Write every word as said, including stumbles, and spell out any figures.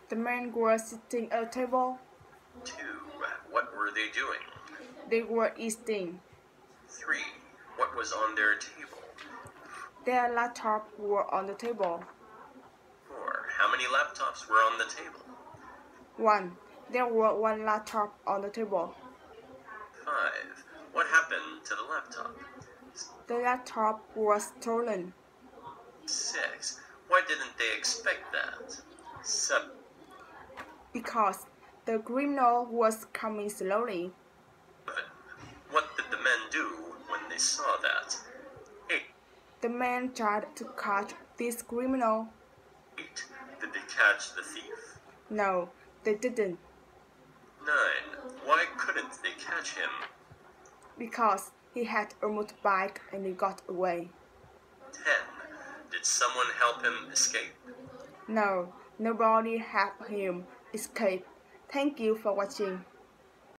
The men were sitting at a table. Two. What were they doing? They were eating. Three. What was on their table? Their laptops were on the table. Four. How many laptops were on the table? One. There were one laptop on the table. Five. What happened to the laptop? The laptop was stolen. Six. Why didn't they expect that? Seven. Because the criminal was coming slowly. What did the men do when they saw that? Eight. The men tried to catch this criminal. Eight. Did they catch the thief? No, they didn't. Nine. Why couldn't they catch him? Because he had a motorbike and he got away. Ten. Did someone help him escape? No, nobody helped him escape. Thank you for watching.